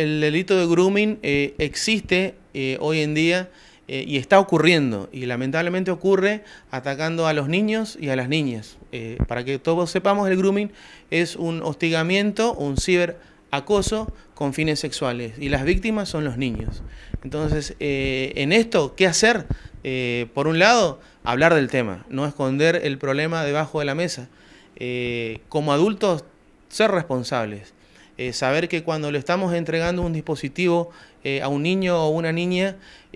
el delito de grooming existe hoy en día y está ocurriendo, y lamentablemente ocurre atacando a los niños y a las niñas. Para que todos sepamos, el grooming es un hostigamiento, un ciberacoso con fines sexuales, y las víctimas son los niños. Entonces, en esto, ¿qué hacer? Por un lado, hablar del tema, no esconder el problema debajo de la mesa. Como adultos, ser responsables. Saber que cuando le estamos entregando un dispositivo a un niño o una niña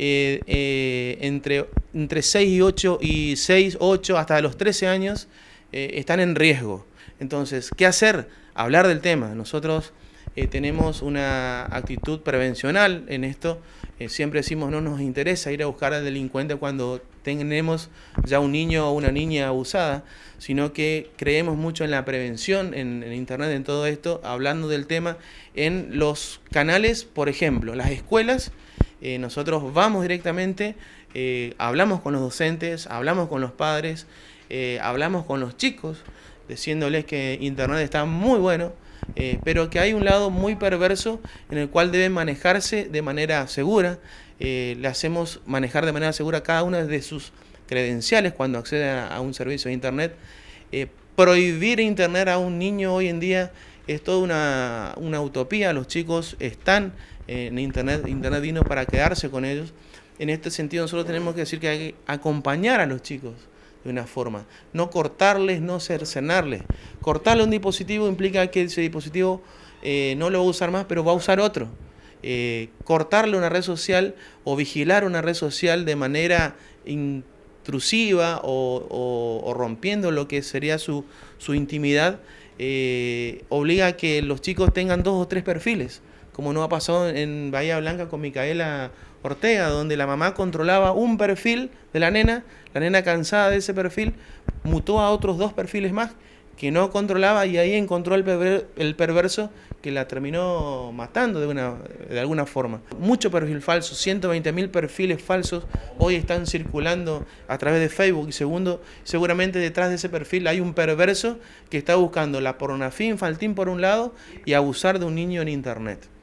entre 6 y 8 y 6, 8 hasta los 13 años están en riesgo. Entonces, ¿qué hacer? Hablar del tema. Nosotros tenemos una actitud prevencional en esto. Siempre decimos no nos interesa ir a buscar al delincuente cuando tenemos ya un niño o una niña abusada, sino que creemos mucho en la prevención, en Internet, en todo esto, hablando del tema en los canales, por ejemplo, las escuelas. Nosotros vamos directamente, hablamos con los docentes, hablamos con los padres, hablamos con los chicos, diciéndoles que Internet está muy bueno, pero que hay un lado muy perverso en el cual deben manejarse de manera segura. Le hacemos manejar de manera segura cada una de sus credenciales cuando acceden a un servicio de Internet. Prohibir Internet a un niño hoy en día es toda una utopía. Los chicos están en Internet vino para quedarse con ellos. En este sentido, nosotros tenemos que decir que hay que acompañar a los chicos de una forma, no cortarles, no cercenarles. Cortarle un dispositivo implica que ese dispositivo no lo va a usar más, pero va a usar otro. Cortarle una red social o vigilar una red social de manera intrusiva o rompiendo lo que sería su intimidad, obliga a que los chicos tengan 2 o 3 perfiles, como nos ha pasado en Bahía Blanca con Micaela Ortega, donde la mamá controlaba un perfil de la nena cansada de ese perfil, mutó a otros 2 perfiles más que no controlaba, y ahí encontró el perverso que la terminó matando de alguna forma. Mucho perfil falso, 120.000 perfiles falsos hoy están circulando a través de Facebook, y seguramente detrás de ese perfil hay un perverso que está buscando la pornografía infantil por un lado y abusar de un niño en Internet.